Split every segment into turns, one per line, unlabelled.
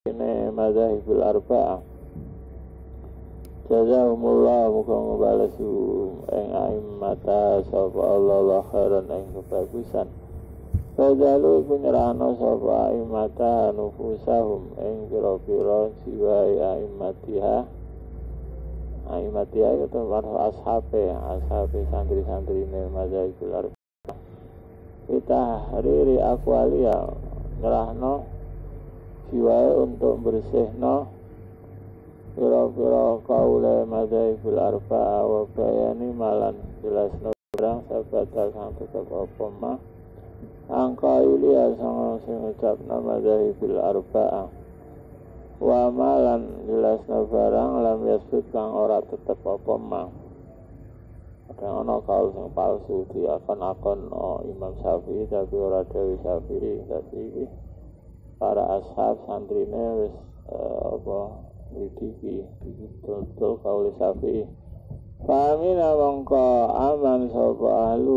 ini madzhabul arba'ah. Jazakumullah muga balasu ing a'immata sapa Allah khairan ing kebagusan. Fadalu iku nyerahno sapa a'immata nufusahum ing pira-pira jiwa a'immatiha. A'immatiha itu ashabe santri-santrine madzhabul arba'ah. Kita hariri aqwalia nyerahno jiwa untuk bersihno pira-pira kaule madzhabul arba'ah wa bayani malan jelasno barang sabata kang tetep apa mah angka ilia sanga sing ucapna madzhabul arba'ah wa malan jelasno barang lam yasud kang ora tetep apa mah. Kadang ana kaul sing palsu diakon-akon Imam Syafi'i tapi ora dawuh Syafi'i, tapi para ashab santrine wis lidiki betul kaul Syafi'i. Famina mongko aman sapa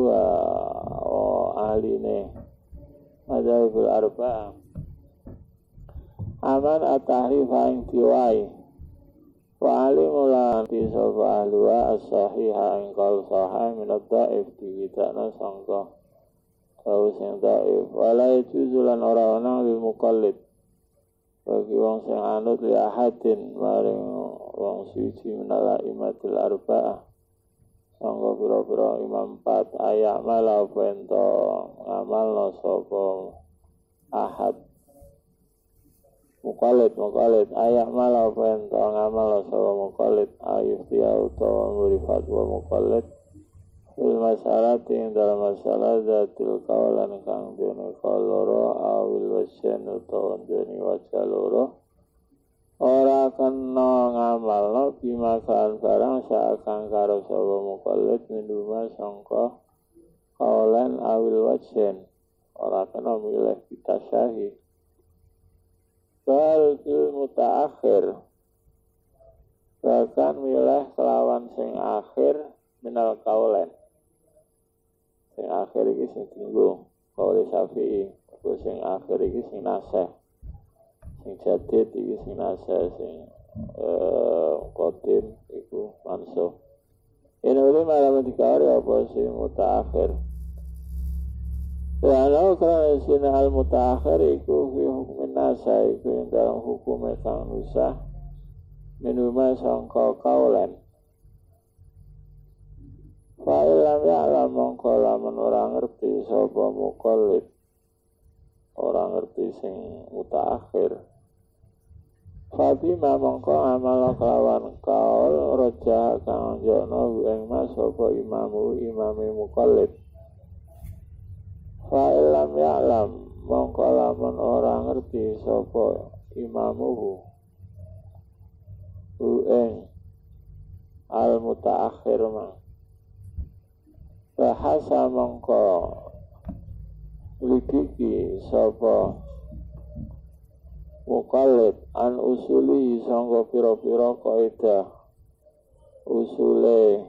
ahline madzhabul arba'ah. Aman at-tahrif ing diwai. Wa alimulan ti sapa ahluha as-sahiha ing qaul sahih min ad-dhaif diwidakna sangka kau sing dhaif. Wala juzulan ora ana lil muqallid bagi wong sing anut li ahadin maring wong suci minal imatil arba'ah sangga pira-pira imam 4 ayak malah ento ngamalno sapa ahad muqallid ayak malah ento ngamalno sapa muqallid ayuf dia utawa muri fatwa muqallid fil masalah ing dalam masalah zatil kaulan kang dene kaloro awil wasyan utawa dene wajah loro ora kena ngamalno bimakan barang saakang karo sapa muqallid minuma sangka kaulan awil wasyan ora kena milih bitasyahi bal fil mutaakhir bahkan milih kelawan sing akhir minal kaulan sing akhir iki sing tinggu kaule Syafi'i, sing akhir iki sing nasih, sing jadid iki sing nasih, sing qadim iku mansuh. Ini boleh malam dikari apa sing mutaakhir. Walau karena sing al mutaakhir iku fi hukmin nasih iku dalam hukum kang nusah minuma sangka kaulan. Fa'ilam ya'lam mongko lamun ora ngerti sapa muqallid ora ngerti sing mutaakhir Fatima mongko amal kelawan kaul roja kang jono ing mas sapa imame muqallid Fa'ilam ya'lam mongko lamun ora ngerti sapa imamuhu ing al mutaakhir ma bahasa mongko lidiki sapa muqallid an usuli sangga pira-pira kaidah usule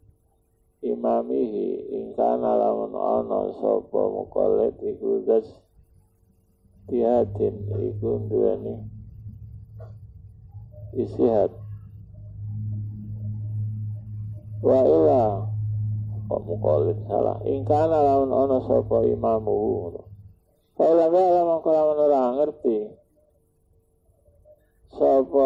imamihi ingkang lamun ana sapa muqallid iku das tihatin iku duweni istihad wa ila muqallid salah ingkana lawan ana sapa imamu kalau lamun kalawan ora ngerti sapa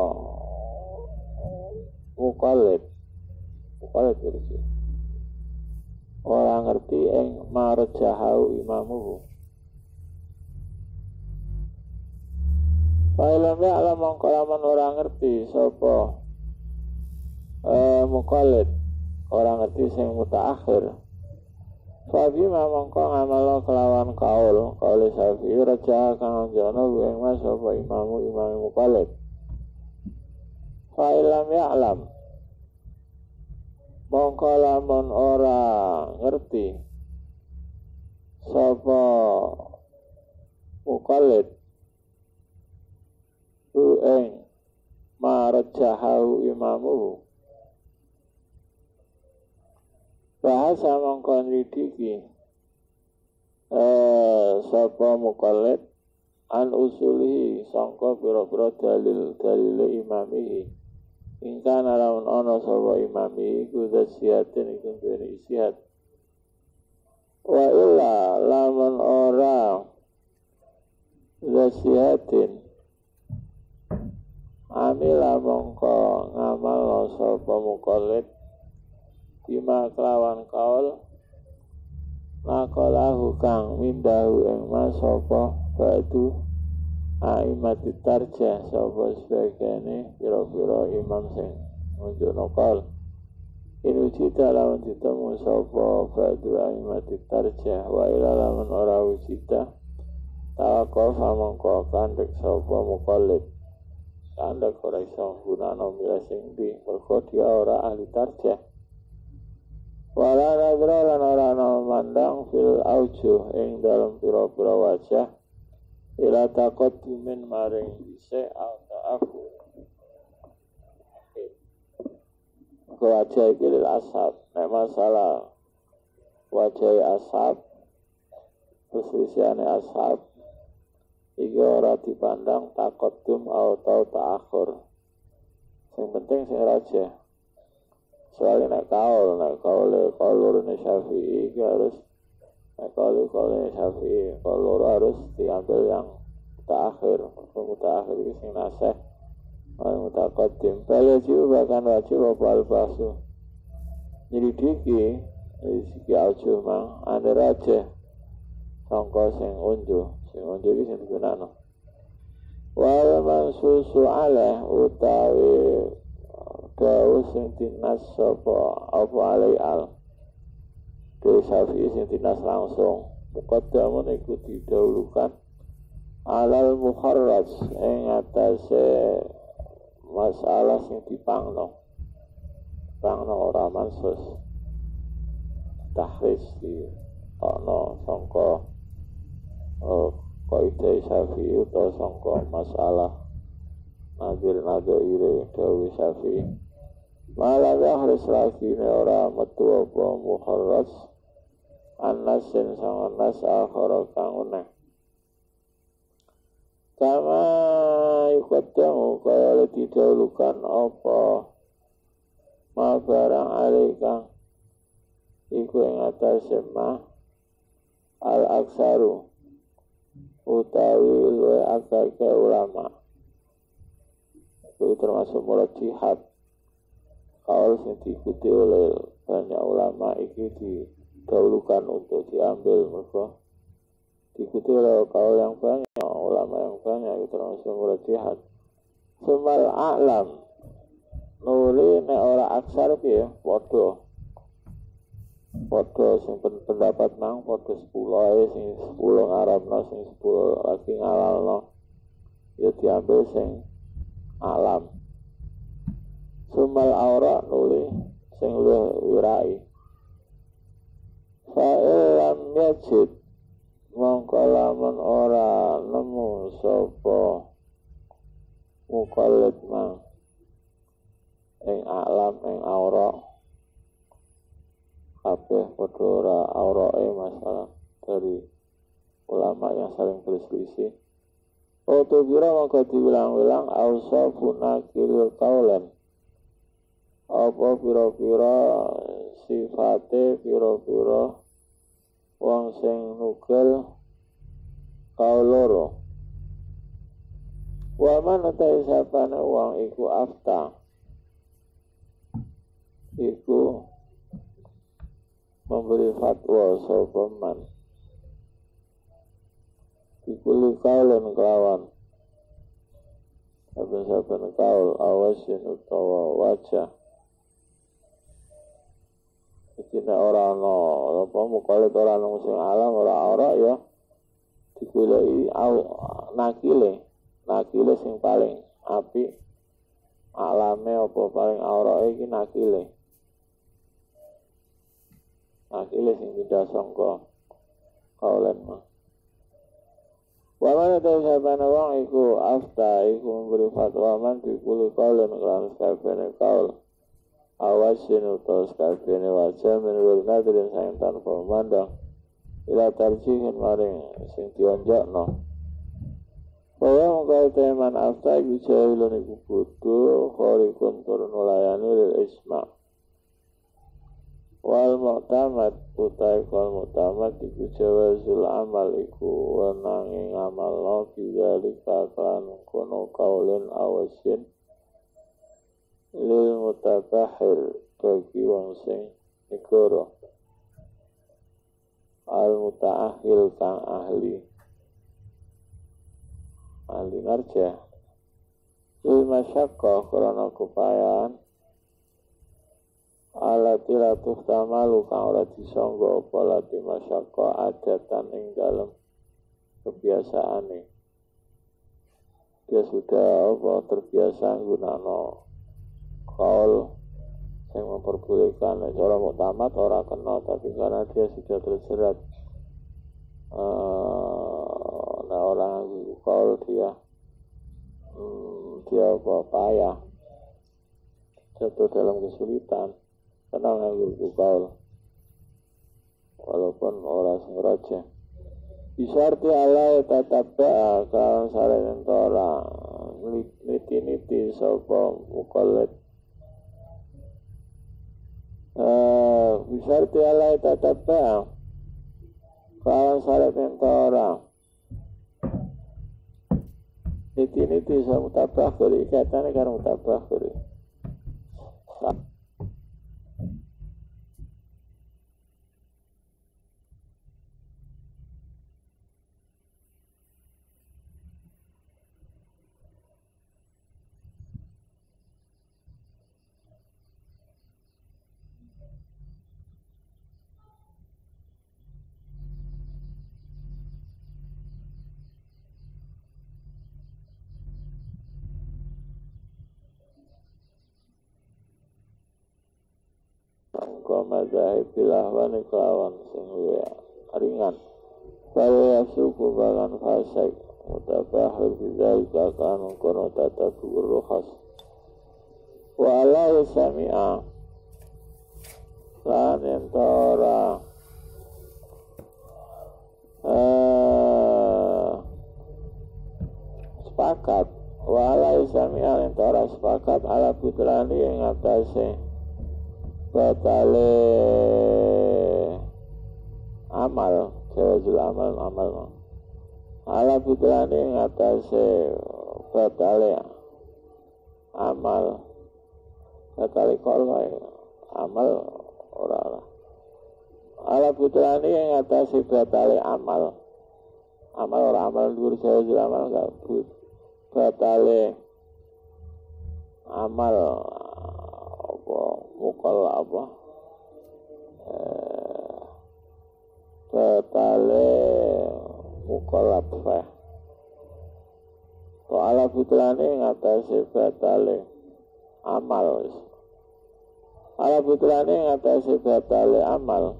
muqallid iki ora ngerti ing marjahu imamu kalau lamun kalawan ora ngerti sapa muqallid orang ngerti sing mutaakhir. Fabi mongko ngamalo kelawan kaul Syafi'i raja kang jono ing mas sapa imam muqallid. Fa ilam ya'lam mongko lamun ora ngerti sapa muqallid ing marjahu imamu bahasa mongkon lidiki sapa muqallid an usulihi sangka pira-pira dalile imamihi ingkang lamun ana sapa imami iku zasiatin iku duweni isihat wa illa lamun ora zasiatin amila mongko ngamal sapa mukallid bima kelawan kaul makalahu kang mindahu ing mas sapa batu aimati tarjah sapa sebagaiane pira-pira imam sing nunjukno kaul inuji lawan ditemu sapa batu aimati tarjah wa ila lamun ora wujita tawakal mongko kandhek sapa mukallid kandhek ora iso gunane milih sing ndi mergo dia ora ahli tarjah wala nadra lan ora mandang fil aujuh ing dalam pira-pira wajah ila taqaddumin maring dhisik aku wajah iki lil ashab nek masalah wajah ashab perselisiane ashab iki ora dipandang taqaddum atau ta'akhur sing penting sing raja soalnya nek kaul ini Syafi'i harus nek kaul Syafi'i kaul harus diambil yang terakhir itu sing nasih mutaqaddim wajib bahkan wajib apa al-basu nyelidiki siki aujuh mang ada raja sangka sing unjuh iki sing digunakno wa mansusu ala utawi dawu sing dinas sapa apa alai al dari Syafi'i sing dinas langsung muqaddamun iku didahulukan alal mukharraj ing atase masalah sing dipangno ora mansus tahris di ana sangka kaidah Syafi'i utawa sangka masalah nadir ire dawu Syafi'i malah harus lagi ora metu apa mukharraj anasin sama nas akhara kang uneh kama yuqaddamu kaya didahulukan apa ma barang alika iku ing atase ma al aksaru utawi luwe akake ulama itu termasuk mulai jihad kaul yang diikuti oleh banyak ulama iki didahulukan untuk diambil mereka diikuti oleh kaul yang banyak ulama yang banyak itu termasuk mulai jihad semal a'lam nuli nek ora aksar piye padha sing pendapat nang padha 10 ae sing 10 ngarepno sing 10 lagi ngalalno ya diambil sing alam sumal aura nuli sing wirai fa'lam yajid mongko lamun ora nemu sapa mukallid mang ing alam ing aura kabeh padha ora aurae masalah dari ulama yang saling berselisih Oto kira maka dibilang-bilang ausafuna kilil kaulan apa pira-pira sifate pira-pira wong sing nugel kaul loro wa man ta'isapana wong iku afta iku memberi fatwa sapa man ikuli kaulan kelawan saben-saben kaul awasin utawa wajah iki ora ana apa mukallid ora ana sing alam ora ya digoleki nakile sing paling apik alame apa paling aurake iki nakile sing tidak sangka kaulan mah wa man ta'isabana wong iku afta iku memberi fatwa man dikuli kaulan lan sakjane kaul awasin utawa sakjane wajah menurut nadirin sayang tanpa memandang ila tarjihin maring sing dionjokno Bahwa mengkau teman afta iku jahilun iku bodoh khorikun turun ulayani lil isma. Wal mu'tamad utai kal mu'tamad iku jawazul amal iku wenangi ngamal no bidzalika kan kono kaulin awasin lil mutabahir bagi wong sing negara al mutaahil kang ahli narja lil masyaqqah karena kepayan alati latuh tamalu kang ora disangga apa lati masyaqqah adatan ing dalem kebiasaane dia sudah terbiasa gunakno kaul yang memperbolehkan cara muktamad ora kena, tapi karena dia sudah terjerat orang kaul dia payah jatuh dalam kesulitan karena nganggo kaul walaupun orang sing raja bisarti alai tatabba kawan saren ora niti sapa mukallid bisarti alai tatabba kawan saren ora niti sama mutabakhir ikatane karo mutabakhir mazhab bilahwan kelawan sing ringan bahwa suku balan fasik mutabahir bidzalika kan kono tatabu ruhas wa la sami'a lan entora sepakat wa la sami'a entora sepakat ala putrani ing atase batale amal jawazul amal ala putrane ngatasi batale amal batale kolma amal ora ala putrane ngatasi batale amal ora amal dhuwur jawazul amal gak batale amal mukal apa batale mukal apa to ala putrane ngatasi batale amal ala putrane ngatasi batale amal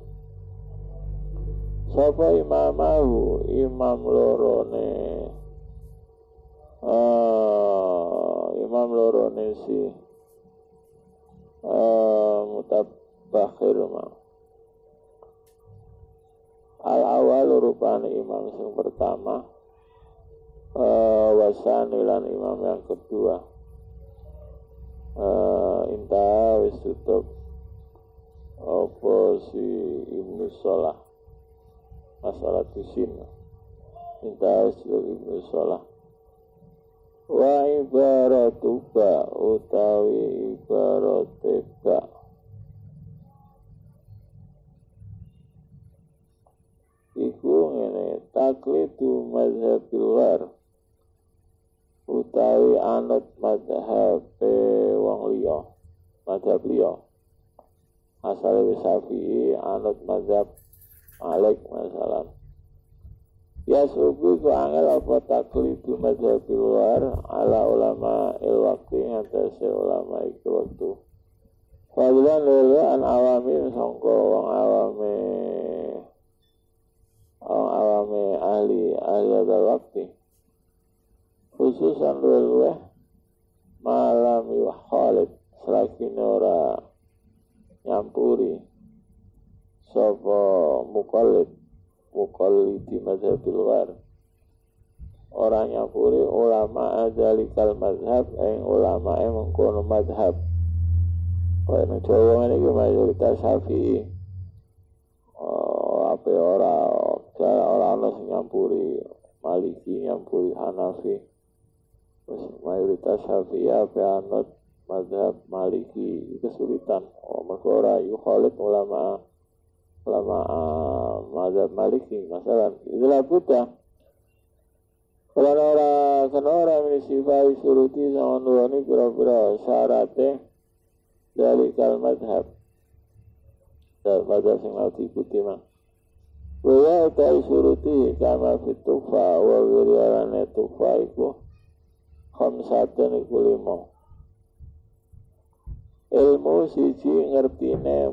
sapa imamahu imam lorone si mutabakhir al awal rupane imam yang pertama wasani lan imam yang kedua inta wis tutup apa si Ibnu Shalah masalah tusin inta wis tutup Ibnu Shalah wa ibaratuba utawi ibarateba iku ngene taklidu mazhabil war utawi anut mazhab wong liya mazhab liya asale Syafi'i anut mazhab Malik masalah ya subuh ku angel apa taklidu mazhabil war ala ulama ilwakti ngatasi ulama iku waktu fadilan leluan awami sangka wong awame ahli adal wakti khususan leluan malam yuhalid selagi ora nyampuri sapa mukallid di mazhabil war orang nyampuri ulama adalikal madhab ulama mengkono madhab. Kaya nang Jawa ini mayoritas Syafi'i. Apa orang sing nyampuri Maliki, nyampuri Hanafi. Terus mayoritas Syafi'i apa anut madhab Maliki kesulitan. Mergo ora yukhalid ulama madhab Maliki masalah. Itulah buta. Kalau orang menisifai suruti sama nurani pura-pura syaratnya dari madhab. Dan madhab yang mau diikuti mah. Wa utai suruti kama fit tufa wa wiriyalane tufa iku khamsatan iku 5. Ilmu siji ngertine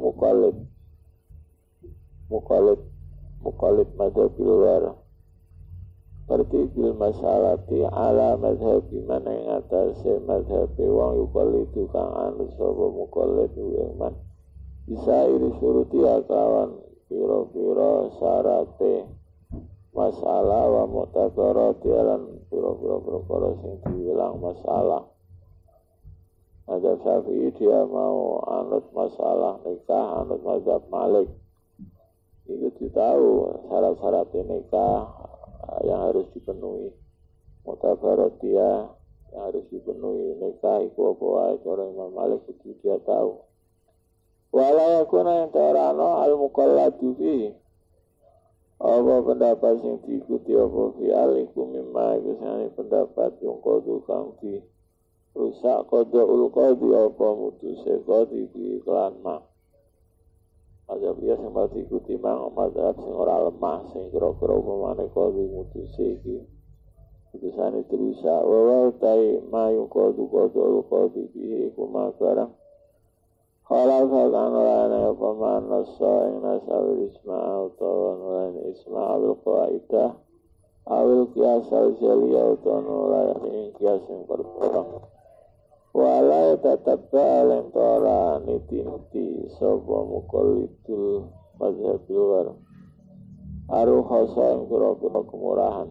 mukallid madhab luar. Berarti bil masalati ala madhab mana yang atasnya madhab wong yukallidu kang anut sapa mukallid iman bisa iri suruti akawan piro-piro syarate masalah wa mutakarati alan piro-piro perkara sing dibilang masalah. Madhab Syafi'i dia mau anut masalah nikah, anut madhab Malik. Itu ditahu syarat-syarat nikah yang harus dipenuhi. Mutabarat dia yang harus dipenuhi. Nikah iku apa wae cara Imam Malik itu dia tahu. Wala yakuna yang tarano al-mukalladu fi. Apa pendapat yang diikuti apa fi alikum mimma iku sane pendapat yang kudu kang di rusak qadaul qadi apa mutuse qadi di iklan mah. Ada biasa yang mau diikuti mang madhab sing ora lemah sing kira-kira upamane qadi mutusi iki putusane rusak wa tai mayu qadu qadi iki kuma barang halal kan ana upamane saeng nasal isma utawa isma bil qaidah awil qiyas al-jaliyah utawa ing qiyas yang pertama. Wala tatabba lentara niti sapa mukallidul mazhab luar aru khasa yang kira-kira kemurahan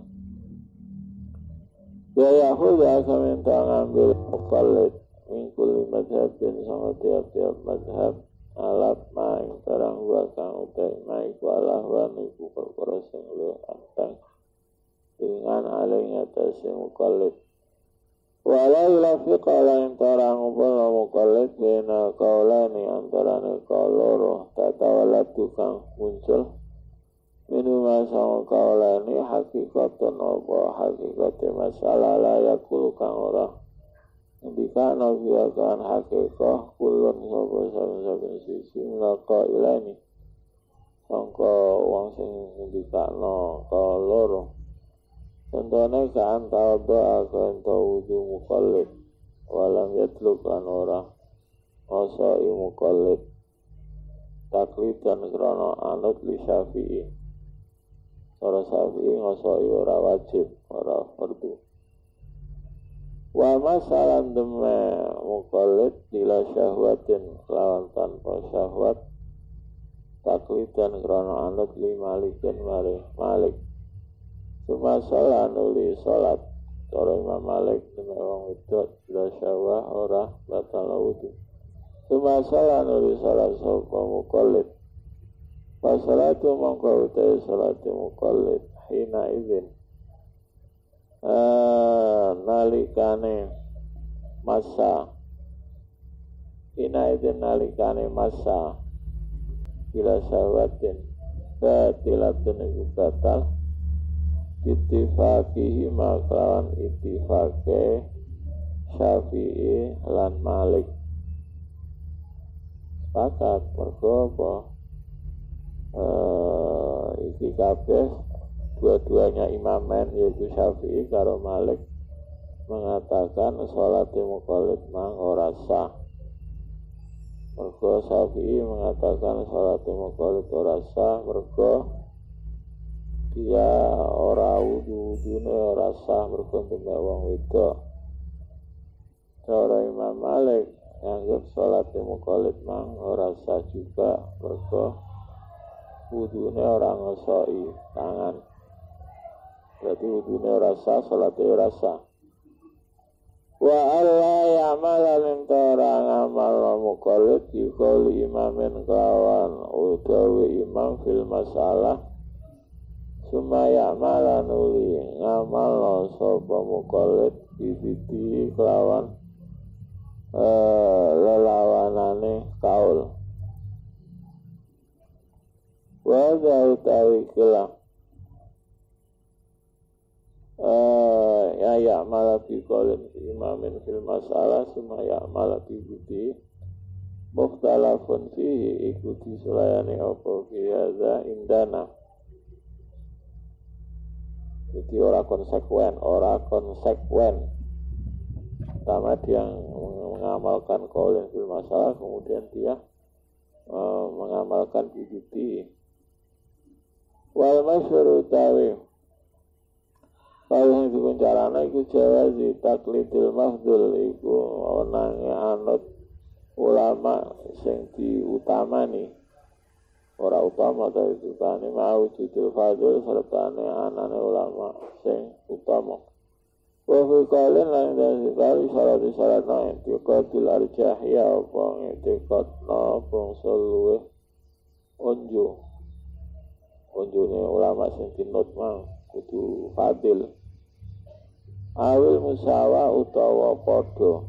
ya yahuda kami ngambil mukallid mingkuli mazhabin sama tiap-tiap mazhab alap maing tarang bakang utai maiku alahwan iku perkara sing luwih anteng dengan aling atase mukallid. Wala ilafi qala yang tarang upal mukallid bina qaulani antarane qauloro tatawala tukang muncul minuma sama qaulani hakikatan apa hakikate masalah layakul kang ora indikan nafiakan hakikah kulun sapa saben sisi minaka ilani sangka wong sing indikano qauloro. Contohnya kan tawadha akan tawudu mukallid walam yatluk an ora osoi mukallid taklidan krono anut li Syafi'i. Cara Syafi'i ngosoi ora wajib ora fardu. Wa masalan deme mukallid bila syahwatin lawan tanpa syahwat taklidan krono anut li malikin mari malik. Cuma sholat nuli sholat cara Imam Malik demi wong wedok bila syawah ora batal wudu. Cuma sholat nuli sholat sapa mukallid. Pas salatu mongko utai salatu mukallid hina izin nalikane masa hina izin nalikane masa bila syahwatin batilatun iku batal ittifaqihi makawan ittifaqe Syafi'i lan Malik sepakat mergo apa iki kabeh dua-duanya imamen yaitu Syafi'i karo Malik mengatakan salat mukallid mang ora sah. Mergo Syafi'i mengatakan salat mukallid ora sah mergo dia ora wudune ora sah berkonten wong wedok. Cara Imam Malik anggap salat mukallid mang ora sah juga mergo wudune ora ngosoki tangan. Berarti wudune ora sah, salate ora sah. Wa alla ya'mala lintara ngamal muqallid yukoli imamin kawan utawi imam fil masalah sumaya ya'mala nuli ngamal sapa muqallid bibiti kelawan lelawanane kaul wa utawi kila ya malah fi qaulin imamin fil masalah summa ya malah fi budi mukhtalafun fihi ikuti selayani apa fi hadza indana. Jadi ora konsekuen pertama dia mengamalkan qaulin fil masalah kemudian dia mengamalkan budi wal masyhur tawi kalau yang dikuncarana iku jawazi taklidil mahdul iku onange anut ulama sing diutamani ora utama ta itu kan mau judul fadil sertane anane ulama sing utama wa fi qalin lan dari syarat naik diqatil arjah ya apa ngetekotno bangsa luweh unjune ulama sing dinut mau kudu fadil awil musawa utawa padha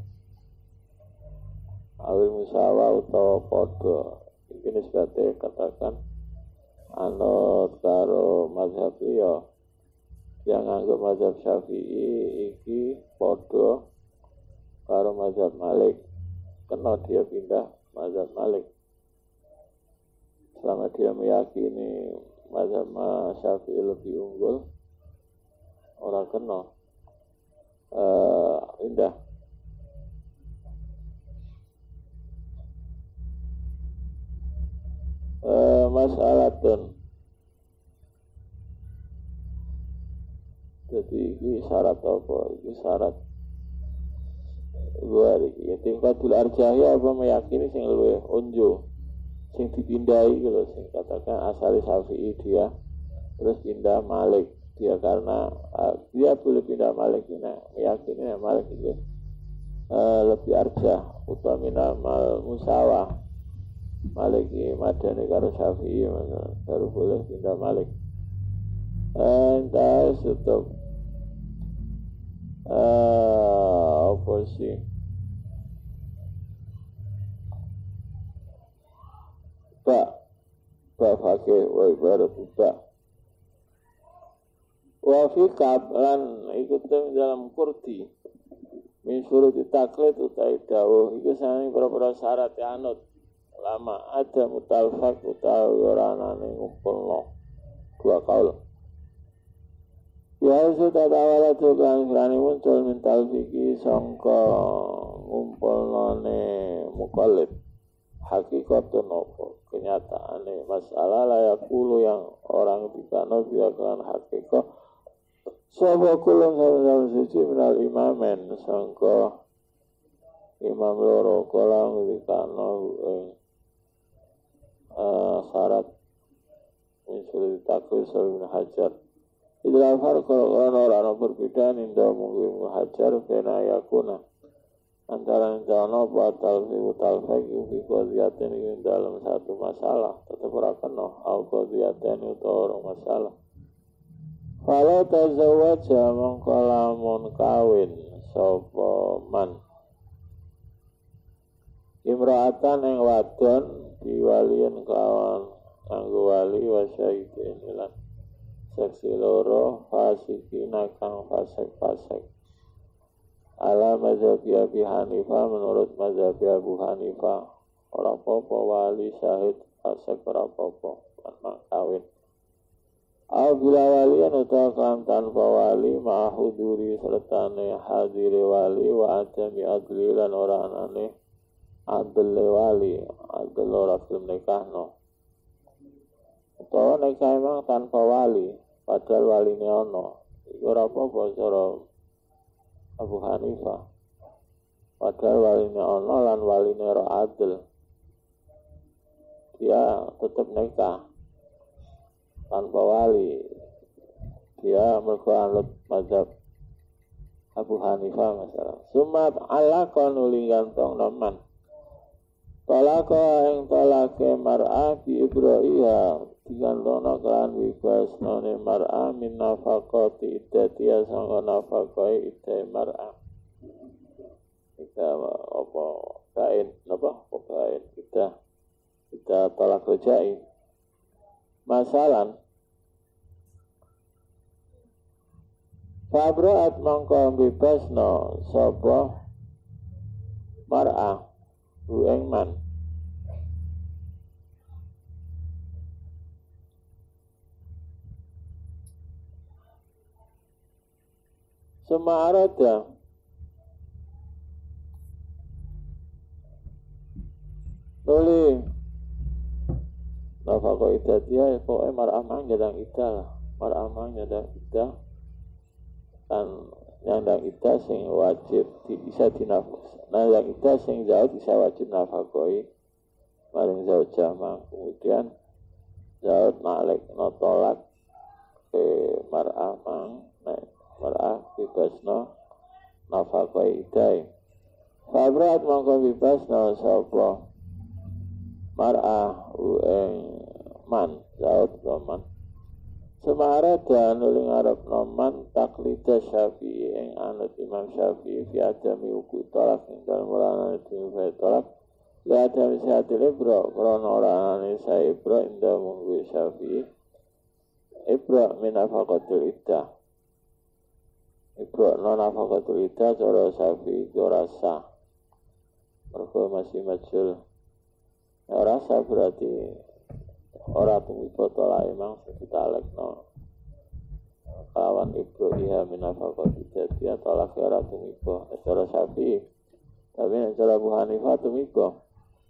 iki nisbate katakan anut karo mazhab liya yang anggap mazhab Syafi'i iki padha karo mazhab Malik kena dia pindah mazhab Malik selama dia meyakini mazhab Syafi'i lebih unggul orang kena indah masalatun jadi ini syarat apa ini syarat luar iki tingkatul arjahiyah apa meyakini sing luwih unju sing dipindahi gitu sing katakan asal Syafi'i dia terus pindah Malik dia karena dia boleh pindah Malik ini meyakini Malik itu lebih arjah utamina mal musawah Malik madani karo Syafi'i baru boleh pindah Malik entah tutup apa sih ba fakih wa ibarat ba wa fi kablan ikutin dalam kurdi min suruh ditaklid utai dawuh iku sane beberapa syarat anut lama ada mutalfaq utawi ora anane ngumpulno dua kaul ya sudah tawala tukang berani muncul mental fikih sangka ngumpulnone muqallid hakikatun apa kenyataane masalah layakulu yang orang dikano biarkan hakikat sapa kulun sama suci minal imamen sangka imam loro kolang dikano syarat misalnya takwil Ibnu Hajar idul farq orang berbeda indah mungkin Ibnu Hajar kena yakuna antara jana batal fi fi qadiyatin ing dalam satu masalah tetap ora kena au qadiyatin utawa masalah fala tazawwaja mangkalamun kawin sapa man imra'atan ing wadon diwalian kawan kanggo wali wa syahidin lan saksi loro fasikin kang fasik ala mazhab Abi Hanifah menurut mazhab Abu Hanifah ora apa-apa wali syahid fasik ora apa-apa lan kawin bila walian utawa kan tanpa wali ma'huduri sertane hadire wali wa adami adli lan ora anane adil wali adil ora gelem nikahno utawa nikah emang tanpa wali padahal waline ana iku ora apa-apa cara Abu Hanifah padahal waline ana lan waline ora adil dia tetap nikah tanpa wali dia mergo anut mazhab Abu Hanifah masalah. Sumat alaqan nuli gantong naman. Talaka ing talake mar'ah bi ibraiha digantongna kelan wibasnane mar'ah min nafaqati iddatiha sangka nafaqai iddai mar'ah. Kita apa kain apa kain kita talak rejai. Masalan Fabraat mangko bebasno sapa mar'ah ing man. Semarada nuli nafaqo idatia pokoke mar'ah mang nyandang idah lah. Mar'ah mang nyandang idah kan nyandang idah sing wajib bisa dinafas. Nah yang idah sing zaud bisa wajib nafaqoi maring zaujah mang. Kemudian zaud nalek notolak ke mar'ah mang mar'ah bebasno nafaqoi idai. Fabrat mangko bebasno sapa mar'ah ueng man zaud man. Semarada nuli ngarep noman taklida Syafi'i ing anut Imam Syafi'i fi adami uku tolak ing dalem ora ana tolak la adami sehat libro krana ora ana sae ibro inda munggu Syafi'i ibro min nafaqatul iddah. Ibro non nafaqatul iddah cara Syafi'i ora sah. Mergo masih majul. Ora sah berarti ora tumiko tolak emang kita lekno kawan ibro iha minafaqat jadi tolak ora tumiko cara Syafi'i tapi cara Abu Hanifah tumiko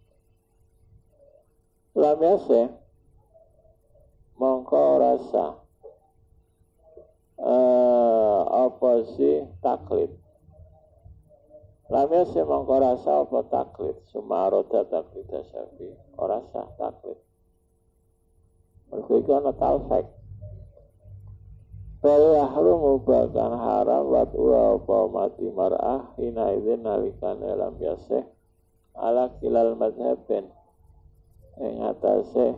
lamyase mongko rasa apa sih taklid lamyase mongko rasa apa taklid sumaroda taklid Syafi'i ora sah taklid. Mereka ana talfek. Fal yahrumu bakan haram wat wa apa mati mar'ah hina idzin nalikane lam yasih ala kilal madhaben ing atase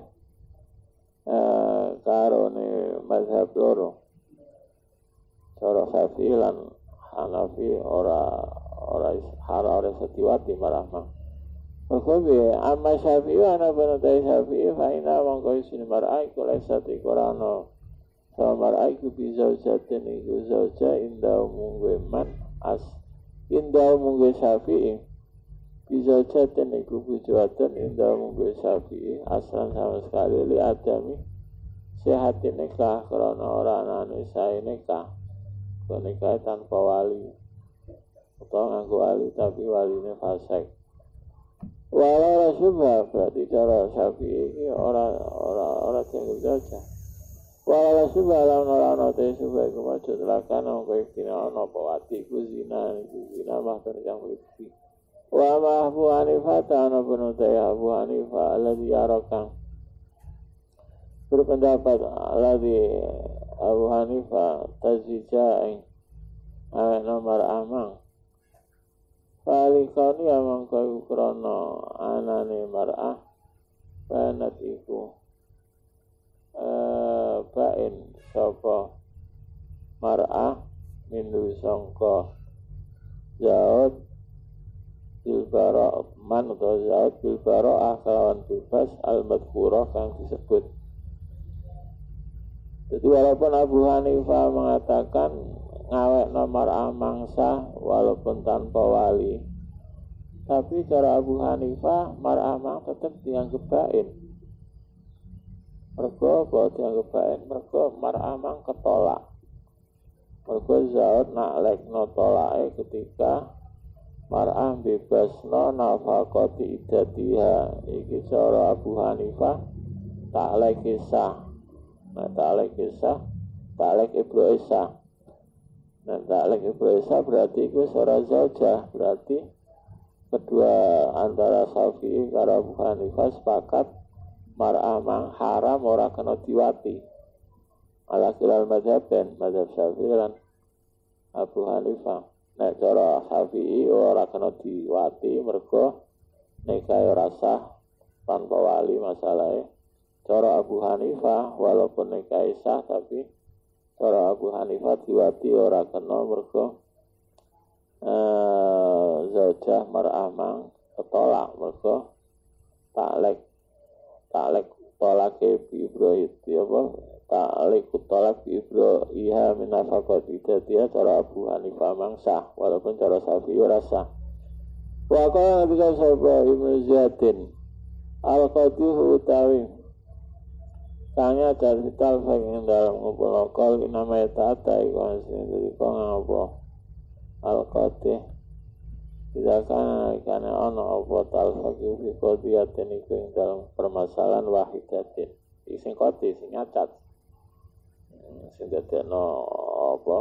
karone mazhab loro. Cara Syafi'i lan Hanafi ora setiwati mar'ah mang. Mereka amma Syafi'i ana benutai Syafi'i fa'ina mongko isin mar'ai kulesat ikurano sama mar'ai kubi zaujatin iku zauja indah munggu man as indah munggu Syafi'i bizaujatin iku bujuatan indah munggu Syafi'i aslan sama sekali li adami sehatin nikah karena orang anisai nikah nikah tanpa wali atau ngaku wali tapi walinya fasik. Walau syubha berarti cara Syafi'i ini orang yang berjaya. Walau syubha lawan orang te syubha iku maksud lakan ono kena ono pawati ku zina mah terjang lipsi. Wa ma Abu Hanifah ana penutai Abu Hanifah alladzi yarakang berpendapat alladzi Abu Hanifah tazija ing nomor amang Falikani amang kau krono anane mar'ah banat iku bain sapa mar'ah mindu sangka zaud bilbara man atau zaud bilbara kelawan bebas al-madhkurah kang disebut. Jadi walaupun Abu Hanifah mengatakan ngawek nomor amangsa walaupun tanpa wali, tapi cara Abu Hanifah mar'amang tetap dianggap bain. Mergo apa dianggap bain? Mergo mar'amang ketolak. Mergo zaud naklek notolake ketika mar'ah bebasno nafaqati iddatiha. Iki cara Abu Hanifah taklek kisah. Nah taklek kisah, taklek ibro isah. Nah, taklek ibrisa berarti itu seorang zaujah. Berarti kedua antara Syafi'i karo Abu Hanifah sepakat mar'ah mang haram ora kena diwati. ala kilal madhaben madhab Syafi'i lan Abu Hanifah. Nek cara Syafi'i ora kena diwati mergo nikah ora sah tanpa wali masalahe. Cara Abu Hanifah walaupun nikah sah tapi cara Abu Hanifah diwati ora kena mergo zaujah mar'ah mang ketolak mergo taklek tolak bi Ibrahim apa taklek tolak bi Ibrahim min nafaqati dia cara Abu Hanifah mangsa walaupun cara Syafi'i ora sah. Wa qala bika sahaba Ibnu Ziyadin al-qadhihu utawi tanya dari talfaq ing dalam ngumpul kol nama tata iku sing dari kong apa al-qadhih Bidakan ana apa talfaq fi qadiyatin iku ing dalam permasalahan wahidatin. Sing qadi sing nyacat. Sing dadekno apa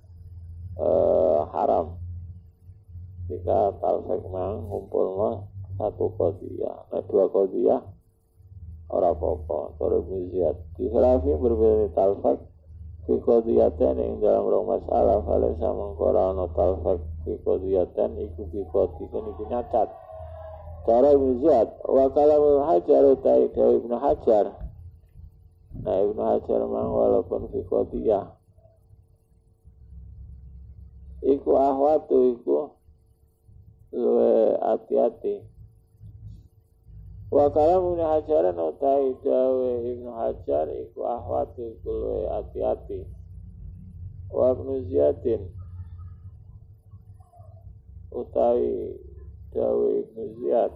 haram. Jika talfaq mang ngumpulno satu qadiyah, dua qadiyah ora apa-apa. Cara Ziyad dikhilafi berbeda talfaq fi qadiyatin ing dalam rong masalah fale samangkora ana talfaq fi qadiyatin iku fi qadiyatin iku nyacat. Cara Ibnu Ziyad wa kalamul Hajar utai Dewi Ibnu Hajar. Nah Ibnu Hajar mang walaupun fi qadiyah iku ahwatu iku luwe hati-hati. Wa kalamul Ibnu Hajar utai Dewi Ibnu Hajar iku ahwatu iku luwe hati-hati. Wa Ibnu Ziyadin utawi Dawe Ibnu Ziyad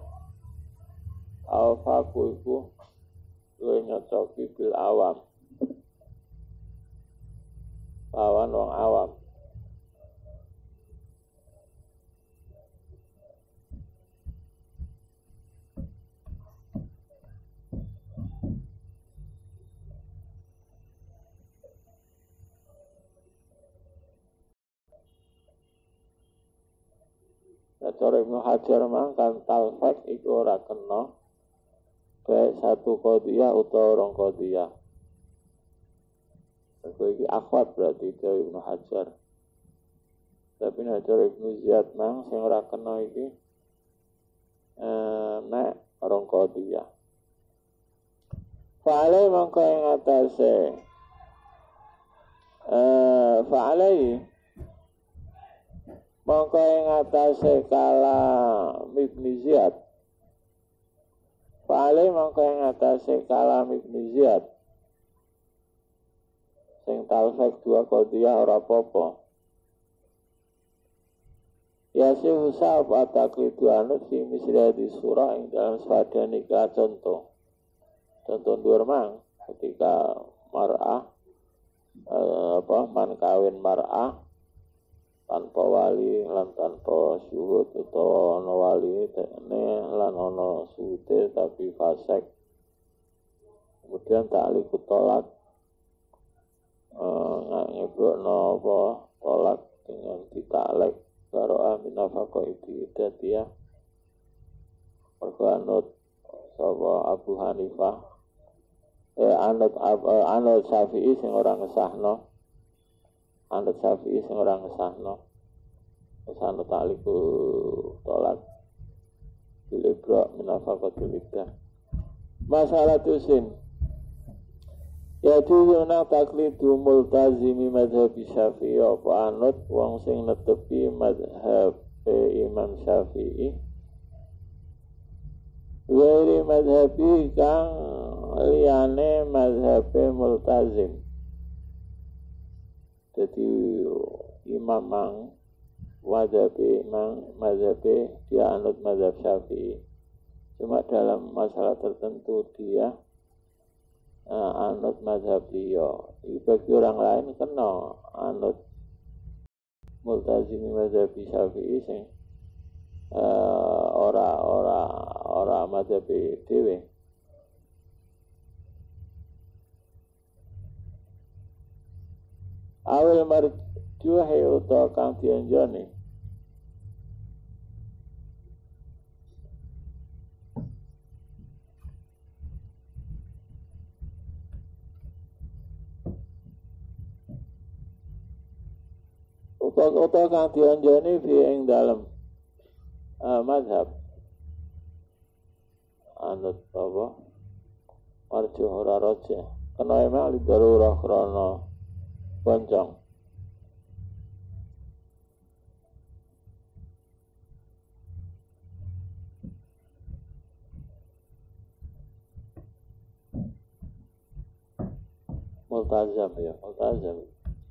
al-faku iku luwih nyocoki bil awam lawan wong awam. Cara Ibnu Hajar mangkan talfaq iku ora kena baik satu qadiyah utawa rong qadiyah. Iku iki akhwat berarti dari Ibnu Hajar. Tapi nek cara Ibnu Ziyad mang sing ora kena iki nek rong qadiyah. Fa'alai mangka ing atase fa'alai mongko ing atase kala Ibnu Ziyad. Fa'ale mongko ing atase kala Ibnu Ziyad. Sing talfaq dua qadiyah ora apa-apa. Ya sih usah ataklidu anut fi misri di surah ing dalam sepadane contoh. Contoh dhuwur mang ketika mar'ah man kawin mar'ah tanpa wali lan tanpa syuhud utawa ana wali lan ana syuhude tapi fasik kemudian taklik tolak ngebrokno apa tolak dengan ditaklek karo amin nafaqah itu dia perkanut sapa Abu Hanifah anut Syafi'i sing ora ngesahno anut Syafi'i sing ora ngesahno takliku tolak bilibra minafaqatul iddah. Masalah tusin yaitu nang taklidu multazimi madhab Syafi'i apa anut wong sing netepi madhab Imam Syafi'i wiri madhabi kang liyane madhab multazim. Jadi imam mang mazhabi dia anut mazhab Syafi'i. Cuma dalam masalah tertentu dia anut mazhab beliau. Bagi orang lain kena anut multazimi mazhab Syafi'i sing ora mazhab dhewe. Awal marjuhi utawa kang dianjani Utawa kang dionjoni fi ing dalem mazhab anut apa marjuh ora rajih kena emang li darurah krana boncong. Multazam ya, multazam.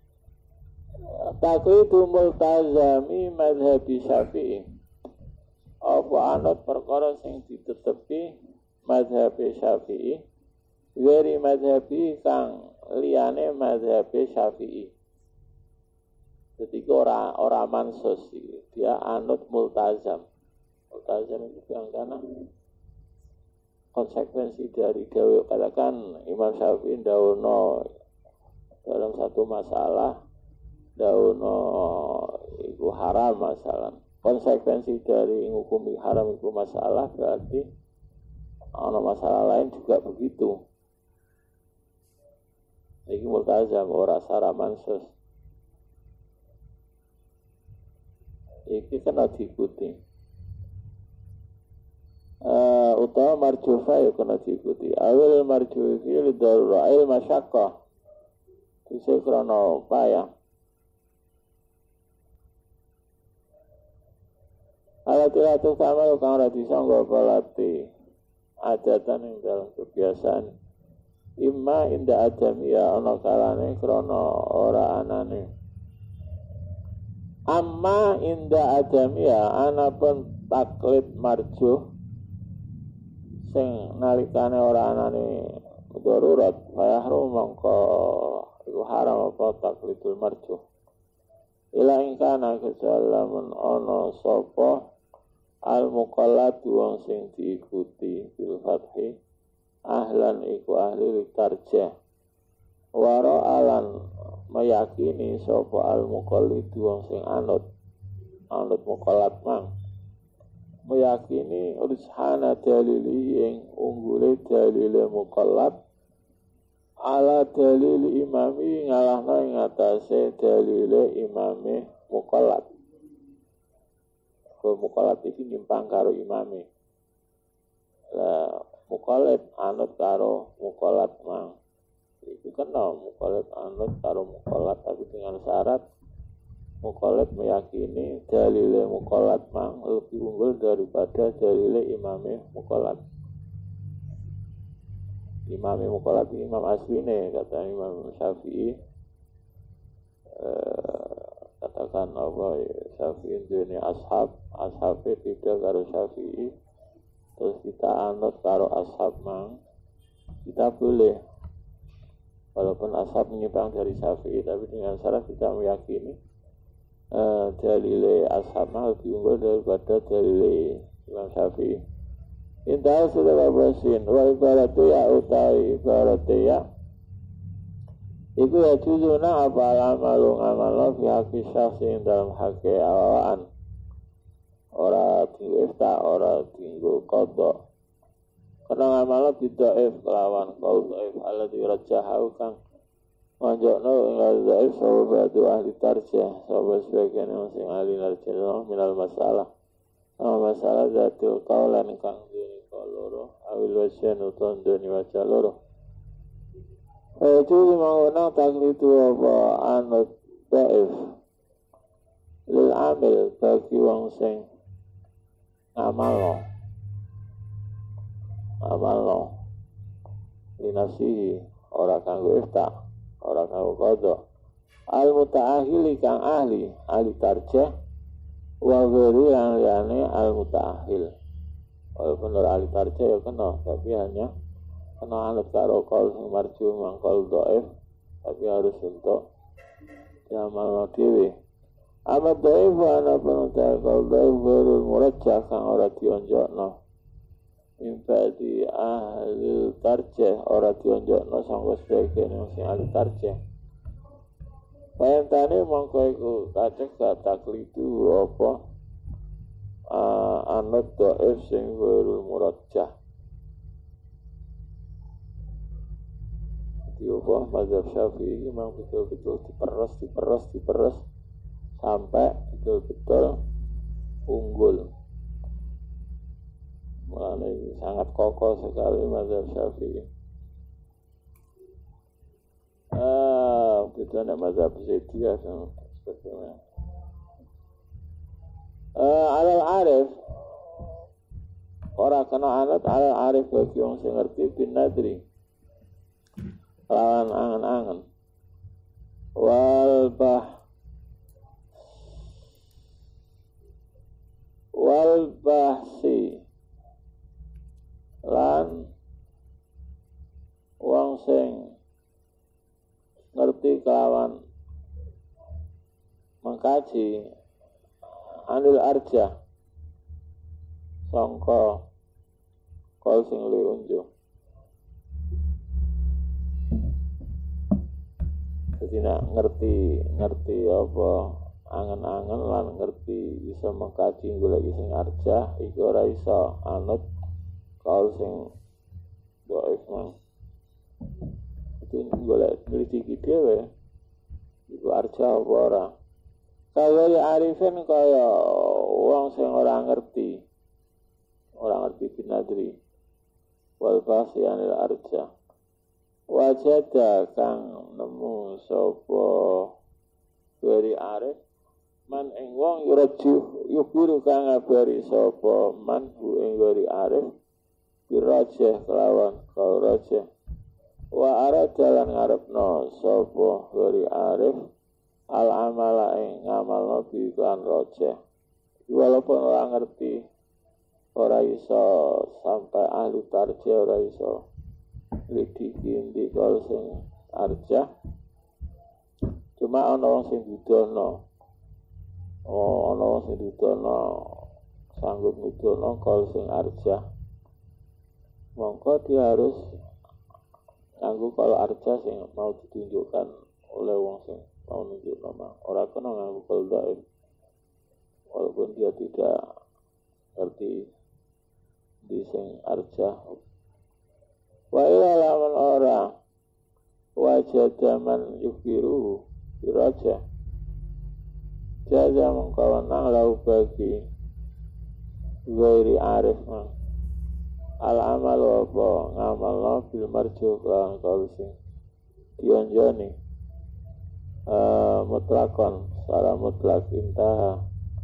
Taklidu multazami madhabi Syafi'i. Apa anut perkara sing ditetepi madhabi Syafi'i, weri madhabi kang liyane madhabi Syafi'i. Jadi ora mansus dia anut multazam. Multazam itu yang kana konsekuensi dari gawe katakan Imam Syafi'i dawono dalam satu masalah dawono iku haram masalah. Konsekuensi dari hukumi haram itu masalah berarti ana masalah lain juga begitu. Iki multazam ora sara mansus. Iki kena diikuti. Utawa marjufa ya kena diikuti. Awil marjufi li darurah il masyaqqah. Bisa krana payah. Alat-alat sama kang ora disangga balati adatan ing dalam kebiasaan. Imma inda adamiyah ana kalane krana ora anane. Amma inda adamiyah anapun taklid marjuh sing nalikane ora anane darurat fayahrum mongko iku haram apa taklidul marjuh ila ing kana kesalamun ana sapa al muqallad wong sing diikuti bil fathi ahlan iku ahli tarjih waro alan meyakini sapa al muqallid wong sing anut muqallad mang meyakini urshana dalili yang unggule dalile muqallad ala dalili imami ngalahna ing atase dalile imame muqallad. Kalau muqallad iki nyimpang karo imame. Lah muqallid anut karo muqallad mang. Itu kan muqallid anut karo muqallad tapi dengan syarat muqallid meyakini dalile muqallad mang lebih unggul daripada dalile imame muqallad. Imame muqallad imam asline kata Imam Syafi'i. Katakan apa ya, Syafi'i ini ashabnya beda karo Syafi'i. Terus kita anut karo ashab mang kita boleh walaupun ashab menyimpang dari Syafi'i tapi dengan syarat kita meyakini dalile ashab lebih unggul daripada dalile Imam Syafi'i. Indah sudah babasin wa ibaratu ya utawi ibaratu ya iku ya juzuna apa amalu ngamal fi haqi syakhsin dalam haqi awaan ora tinggal ora tinggal qada karena ngamal bidaif lawan qaul dhaif alladzi rajahu kang manjokno ing dhaif sabatu ahli tarjih sabab sebagian sing ahli tarjih minal masalah masalah zatul qaulan kang loro awil wasyan uton doni waca loro itu menggunakan taklidu apa anut daif lil amil bagi wong sing ngamal linafsihi ora kanggo ifta ora kanggo qada al mutaahili kang ahli tarjih wa ghairi yang liyane al mutaahil. Walaupun ora ahli tarjih ya kena, tapi hanya kena anut karo qaul sing marju mangkol dhaif, tapi harus untuk diamalno dhewe. Amat dhaif ana penuntai qaul dhaif ghairul murajjah kang ora dionjokno. Impati ahli tarjih ora dionjokno sangka sebagian sing ahli tarjih. Bayantane mongko iku kacek taklidu apa anut dhaif sing ghairul murajjah. Diubah mazhab Syafi'i memang betul-betul diperes sampai betul-betul unggul. Mulanya sangat kokoh sekali mazhab Syafi'i. Bedanya mazhab Zaidiyah dan sebagainya. Alal arif ora kena anut alal arif bagi wong sing ngerti bin nadri lawan angen-angen wal bahsi lan wong sing ngerti kelawan mengkaji anil arja sangka kol sing luwih unjuh. Jadi nak ngerti apa angen-angen lan ngerti bisa mengkaji golek sing arja iku ora iso anut kol sing dhaif mang. Itu golek ngliti dhewe iku arja apa ora. Kaya arifin kaya wong sing ora ngerti binadri wal anil arja wajada kang nemu sapa beri arif man ing wong yuburu kang ngabari sapa man bu ing beri arif birajah kelawan kau rajah wa arad jalan ngarepno sapa beri arif al amala ing ngamalno bi kan rajah walaupun ora ngerti ora iso sampai ahli tarjih ora iso lidiki kol sing arjah cuma ana wong sing dudono sanggup nudono kol sing arjah mongko dia harus nganggo kol arjah sing mau ditunjukkan oleh wong sing mau nunjuk nama ora kena nganggo kol dhaif walaupun dia tidak ngerti di sing arjah wa ila laman ora wajadaman yukiru biraja jaza mengkawanang lau bagi gairi arif mang al amal apa ngamalna bil marju kan kausi dionjoni mutlakon secara mutlak intaha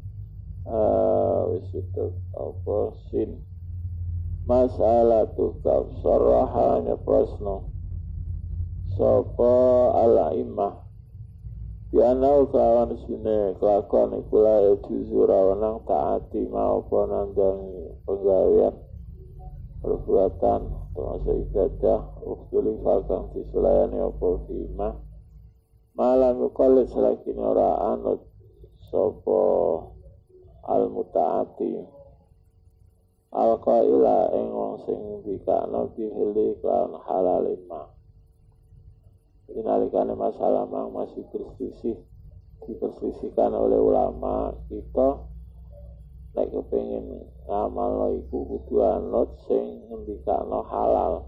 wisutuk apa sin masalah tukab sorahanya prasno sopo ala imah bianau kelawan sini kelakon ikula juzura wanang taati maupun nandangi penggawian perbuatan termasuk ibadah uktuli fakang disulayani opo fimah malam yukolit selakini ora anut sopo al-muta'ati al-qaila ing wong sing dikakno bihili kelawan halal imah. Jadi nalikane masalah mang masih diperselisihkan oleh ulama kita nek kepengin ngamalno iku kudu anut sing ngendikano halal.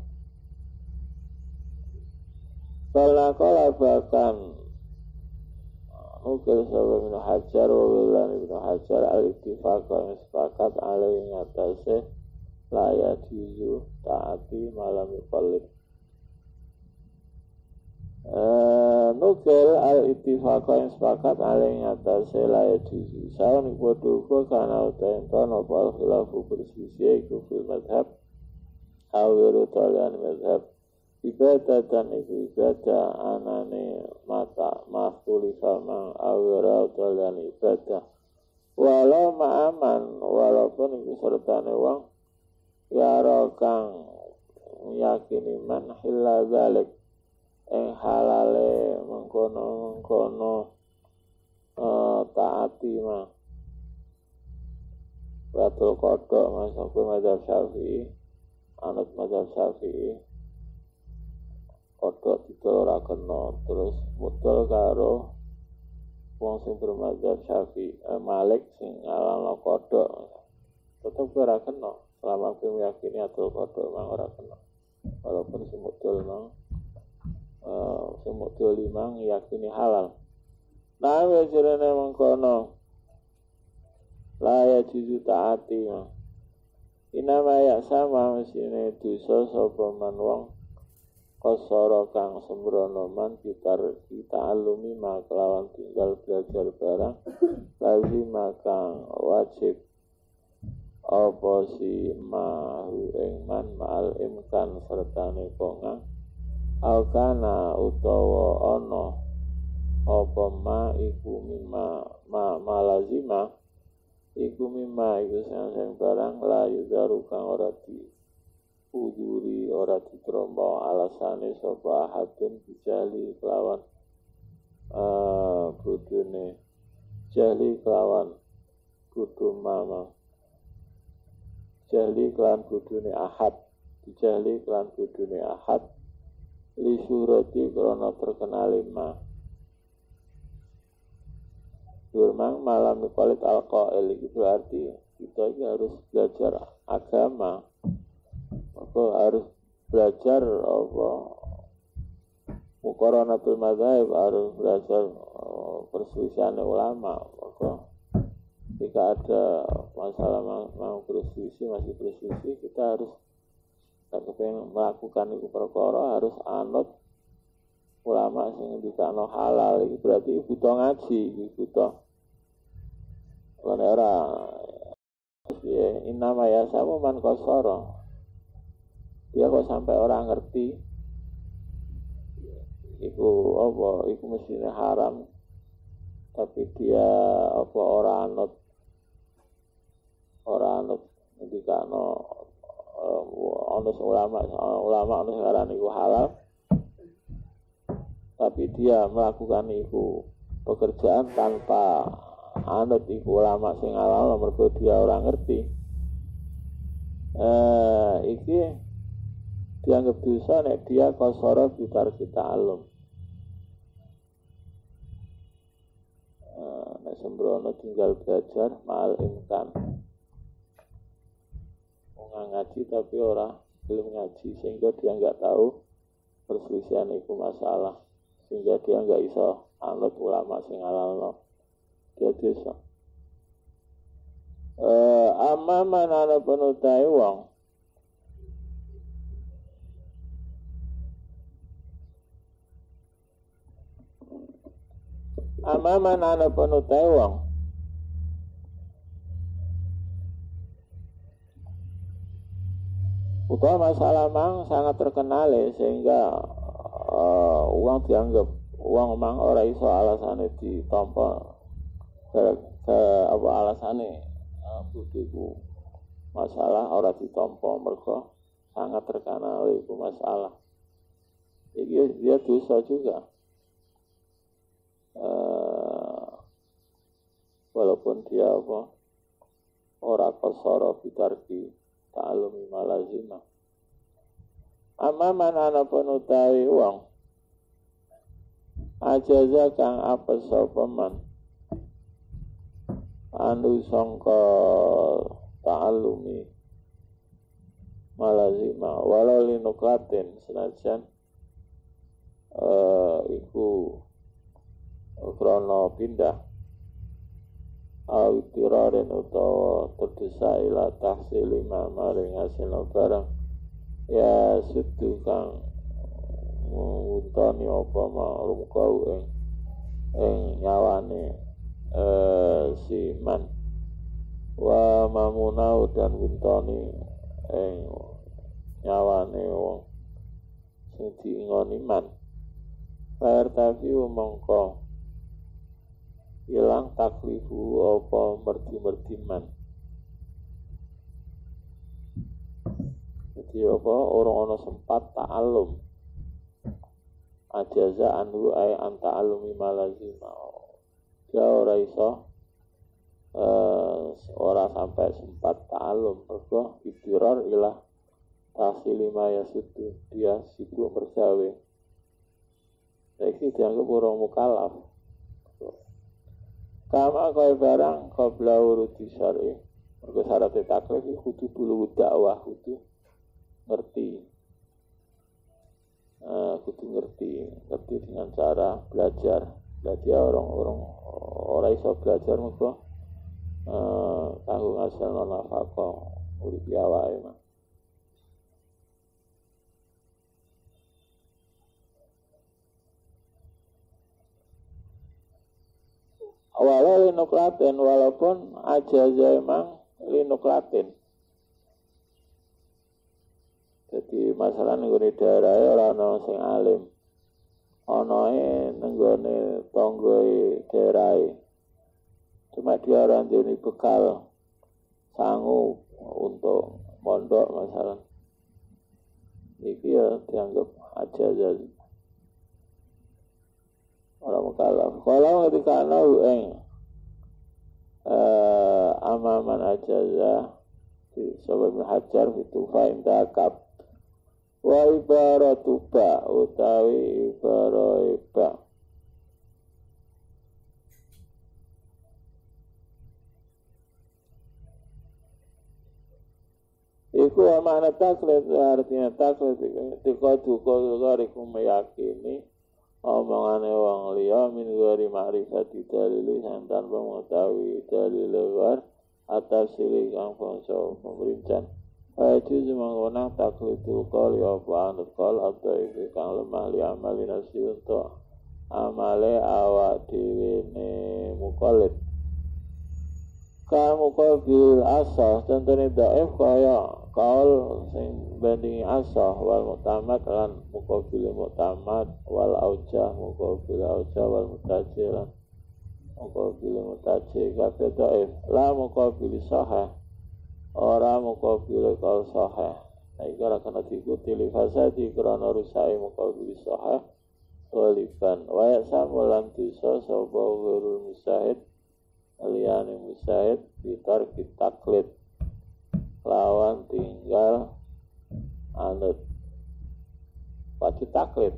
Kala bahkan mungkin sahabat Ibnu Hajar wa wilan Ibnu Hajar al-ittifaq yang sepakat alaihi ngatasi layak juzu taati malam yuqallib nukil al-ittifaq yang sepakat alaihi ngatasi layak juzu sawan ipoduko karena utainton opal khilafu bersisi iku fil madhab awiru talian madhab ibadah dan ibadah anane mata maftuli sama awira dan ibadah walau ma'aman walaupun itu sertane wong ya kang yakini man hilla zalik halale mengkono taati mah batul kodok masuk ke mazhab Syafi'i anut mazhab Syafi'i kodok itu ora kena terus mutul karo wong sing bermadzhab Syafi'i Malik sing ngalahno kodok tetep ora kena selama kowe meyakini atul kodok mang ora kena walaupun sing mutul mang sing mutul limang yakini halal Nawe jirane mengkono laya juju taati inama ya sama mesine dosa sapa man wong kosoro kang sembrono man kita alumi kelawan tinggal belajar barang lazim kang wajib apa si mahu ing man ma'al imkan sertane kongang alkana utawa ana apa ma iku ma lazima iku iku sing barang la yudaru kang ora di uduri ora ditrombo alasane sapa hadun bijali kelawan budune jali kelawan kudu mama jali kelawan budune ahad dijali kelawan budune ahad li surati krana terkenal ma Durmang malam kualit alqail itu berarti kita ini harus belajar agama, harus belajar muqaranatul madzhab, harus belajar perselisihan ulama. Jika ada masalah mau berselisih masih berselisih, kita harus kepengen melakukan itu perkara harus anut ulama sing dikano halal. Iki berarti butuh ngaji, butuh ora inama ya sama man kosoro dia kok sampai orang ngerti iku apa iku mestinya haram tapi dia apa orang anut dikano ono ulama ono sekarang iku halal tapi dia melakukan iku pekerjaan tanpa anut iku ulama sing halal mergo dia orang ngerti. Iki dianggap dosa nek dia kosoro bitar kita alum. Nek sembrono tinggal belajar mal imkan. Wong ngaji tapi ora belum ngaji sehingga dia enggak tahu perselisihan itu masalah sehingga dia enggak iso anut ulama sing halal. Dia dosa. Amma manana penutai wong utawa masalah mang sangat terkenal sehingga uang dianggap uang mang ora iso alasane ditampa apa alasane butuh masalah ora ditampa mergo sangat terkenal iku masalah iki dia dosa juga walaupun dia apa ora kosoro bitarki ta'alumi malazimah amma manana penutawi wong ajaza kang apa sapa man anu sangka ta'alumi malazima walau linuklatin senajan iku krono pindah awitirarin utawa terdesak ila tahsili maring hasil barang ya sudu kang nguntoni apa ma'rum kau ing nyawane si man wa mamunau dan wintoni nyawane wong sing diingoni man bayar tapi mongko ilang taklifu apa merti man jadi apa orang ana sempat ta'alum ajaza anhu ay anta alumi malazima dia ora iso ora sampai sempat ta'alum mergo istirar ilah tahsilima ya sudu dia sibuk bergawe saiki dianggap orang mukallaf kama kaya barang qabla urudi syar'i mergo syarat taklif kudu dulu dakwah kudu ngerti ngerti dengan cara belajar Dadi ora iso belajar mergo kanggo ngasilno nafkah urip awake mah. Walau linuklatin, walaupun ajaza emang linuklatin. Jadi masalah nenggone daerah ora ana sing alim. Anae nenggone tanggoe daerah. Cuma dia ora ndene bekal sangu untuk mondok masalah. Iki ya dianggap ajaza. Orang mukalaf. Kalau ketika nau amaman ajaza sebab hajar itu fa'in takab wa ibaratuba utawi ibaraiba. Iku makna taklid, artinya taklid ketika duka kariku meyakini omongane wong liya min gari ma'rifati dalili sang tanpa mengetahui dalil luar atas silih kang bangsa pemerintahan. Wajib menggunakan taklidul qol ya anut qol atau iki kang lemah li amali nasi untuk amale awak dhewe ne mukallid. Kamu bil asah contohnya dhaif kaya kaul sing bandingi asah wal mutamad lan muqabil mutamad wal aujah muqabil aujah wal mutajil muqabil mutajil kabeh dhaif la muqabil sahih ora muqabil kaul sahih. Nah iki ora kena diikuti li fasadi krana rusake muqabil sahih waliban wa samulan bisa sapa gurul musahid aliyane musahid bitar taklid lawan tinggal anut wajib taklid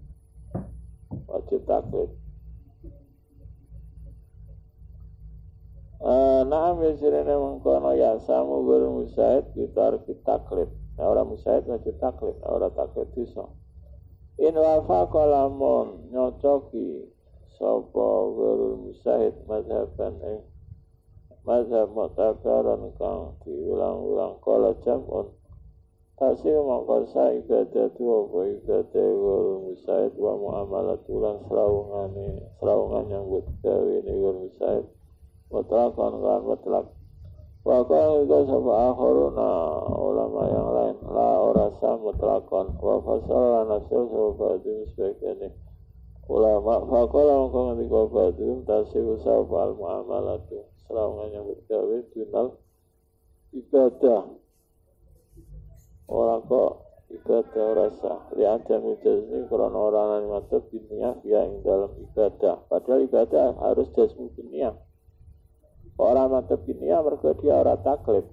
naam yasirene mengkono ya samu guru musahid bitar taklid. Nah orang musahid wajib taklid, orang taklid bisa in wafaqa lamun nyocoki sapa guru musahid mazhaban mazhab mu'tabaran kang diulang-ulang kala jamun tasih mongkosa ibadah apa ibadah guru musahid wa muamalah tulang seraungan yang buat gawe ni guru musahid mutlakon kan mutlak wa kan itu sapa akhiruna ulama yang lain la ora sam mutlakon wa fasala nasul sapa di sebagian ulama fakola mongko ngendika badum tasih sapa al muamalatu seraungan yang bergawe dunal ibadah orang kok ibadah rasa lihat jami jasmi karena orang yang mantap dunia ya yang dalam ibadah padahal ibadah harus jasmi dunia orang mantap dunia mereka dia orang taklid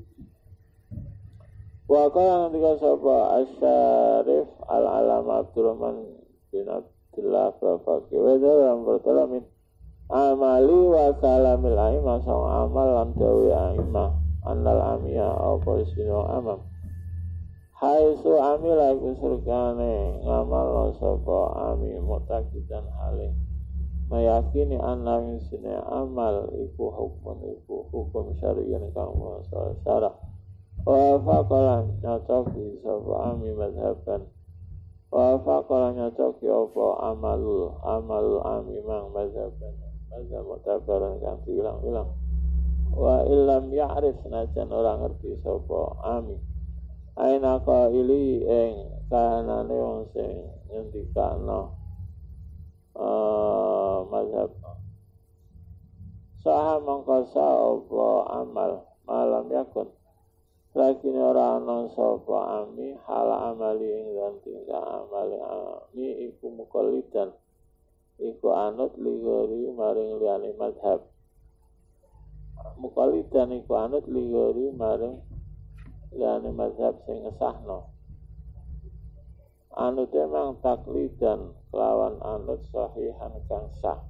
wakil yang tiga sapa asyarif al-alama Abdurrahman bin Abdullah Bafaki wedal yang bertelamin amali wa kalamil aimah sang amal lan dawe aimah annal amiyah apa isino amam hai su amila iku surgane ngamal sapa ami mutakidan hale meyakini anna sine amal iku hukum syariah kang syara wa faqalan nyocok sapa ami mazhaban wa faqalan nyocok apa amalul ami mang mazhaban mazhab mutabaran kang diulang-ulang wa illam ya'rif najan orang ngerti sapa ami aina qaili ing kahanane wong sing ngendikano mazhab saha mangka apa amal malam yakun lagi ora ana sapa ami hal amali ing lan tingkah amali ami iku muqallidan iku anut ligori maring liyane mazhab muqallidan iku anut ligori maring liyane mazhab sing ngesahno anut emang taklidan kelawan anut sahihan kang sah.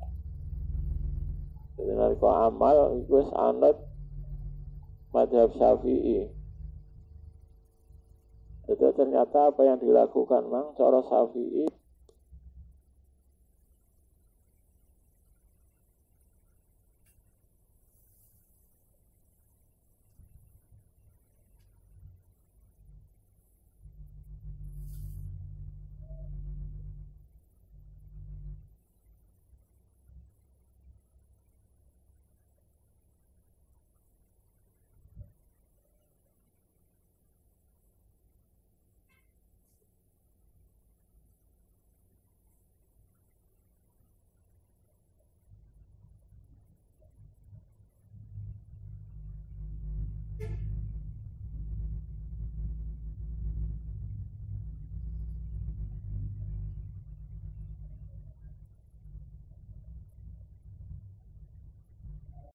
Jadi nalika amal iku wis anut mazhab Syafi'i. Itu ternyata apa yang dilakukan mang cara Syafi'i